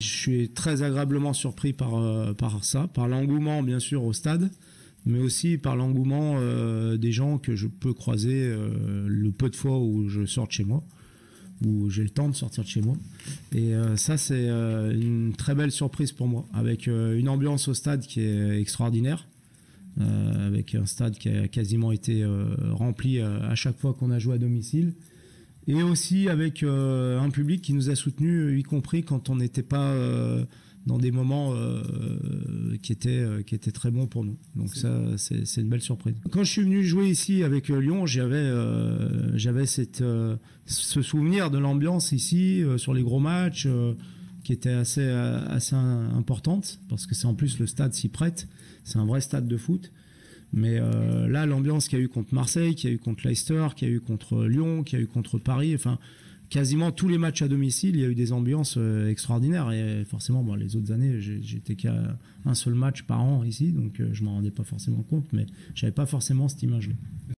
suis très agréablement surpris par ça, par l'engouement bien sûr au stade, mais aussi par l'engouement des gens que je peux croiser le peu de fois où je sors de chez moi, où j'ai le temps de sortir de chez moi. Et ça, c'est une très belle surprise pour moi, avec une ambiance au stade qui est extraordinaire, avec un stade qui a quasiment été rempli à chaque fois qu'on a joué à domicile. Et aussi avec un public qui nous a soutenus, y compris quand on n'était pas dans des moments qui étaient très bons pour nous. Donc ça, c'est une belle surprise. Quand je suis venu jouer ici avec Lyon, j'avais ce souvenir de l'ambiance ici sur les gros matchs qui était assez importante, parce que c'est en plus le stade s'y prête. C'est un vrai stade de foot. Mais là, l'ambiance qu'il y a eu contre Marseille, qu'il y a eu contre Leicester, qu'il y a eu contre Lyon, qu'il y a eu contre Paris, enfin, quasiment tous les matchs à domicile, il y a eu des ambiances extraordinaires. Et forcément, bon, les autres années, j'étais qu'à un seul match par an ici, donc je m'en rendais pas forcément compte, mais j'avais pas forcément cette image-là.